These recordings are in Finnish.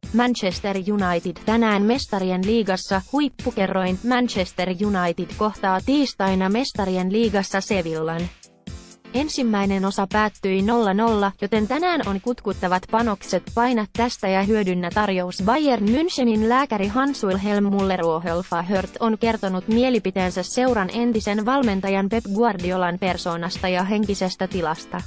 Manchester United tänään Mestarien liigassa, huippukerroin, Manchester United kohtaa tiistaina Mestarien liigassa Sevillan. Ensimmäinen osa päättyi 0-0, joten tänään on kutkuttavat panokset, paina tästä ja hyödynnä tarjous. Bayern Münchenin lääkäri Hans-Wilhelm Müller-Hohelfahrt on kertonut mielipiteensä seuran entisen valmentajan Pep Guardiolan persoonasta ja henkisestä tilasta.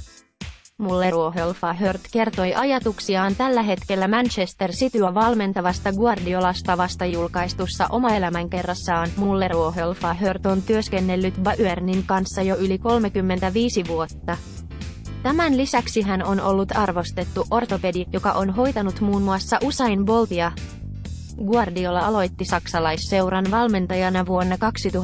Müller-Hohelfahrt kertoi ajatuksiaan tällä hetkellä Manchester Cityä valmentavasta Guardiolasta vasta julkaistussa omaelämänkerrassaan. Müller-Hohelfahrt on työskennellyt Bayernin kanssa jo yli 35 vuotta. Tämän lisäksi hän on ollut arvostettu ortopedi, joka on hoitanut muun muassa Usain Boltia. Guardiola aloitti saksalaisseuran valmentajana vuonna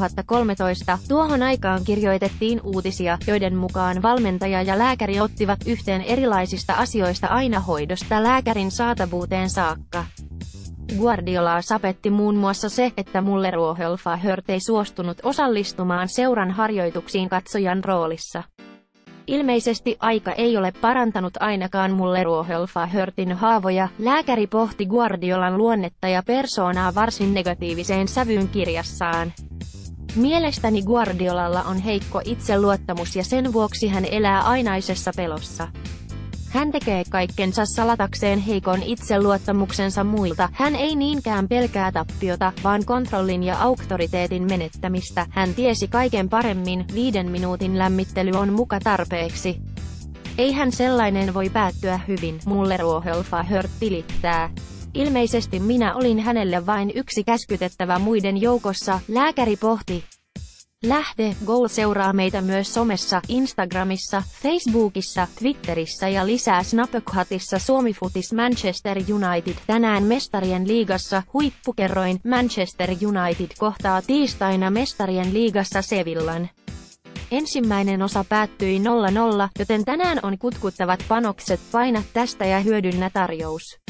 2013. Tuohon aikaan kirjoitettiin uutisia, joiden mukaan valmentaja ja lääkäri ottivat yhteen erilaisista asioista aina hoidosta lääkärin saatavuuteen saakka. Guardiolaa sapetti muun muassa se, että Müller-Hohelfahrt ei suostunut osallistumaan seuran harjoituksiin katsojan roolissa. Ilmeisesti aika ei ole parantanut ainakaan Müller-Hohelfahrdtin haavoja. Lääkäri pohti Guardiolan luonnetta ja persoonaa varsin negatiiviseen sävyyn kirjassaan. Mielestäni Guardiolalla on heikko itseluottamus ja sen vuoksi hän elää ainaisessa pelossa. Hän tekee kaikkensa salatakseen heikon itseluottamuksensa muilta. Hän ei niinkään pelkää tappiota, vaan kontrollin ja auktoriteetin menettämistä. Hän tiesi kaiken paremmin, 5 minuutin lämmittely on muka tarpeeksi. Eihän sellainen voi päättyä hyvin, Müller-Hohelfahrt tilittää. Ilmeisesti minä olin hänelle vain yksi käskytettävä muiden joukossa, lääkäri pohti. Lähde, Goal seuraa meitä myös somessa, Instagramissa, Facebookissa, Twitterissä ja lisää Snapchatissa Suomifutis Manchester United tänään Mestarien liigassa, huippukerroin, Manchester United kohtaa tiistaina Mestarien liigassa Sevillan. Ensimmäinen osa päättyi 0-0, joten tänään on kutkuttavat panokset, paina tästä ja hyödynnä tarjous.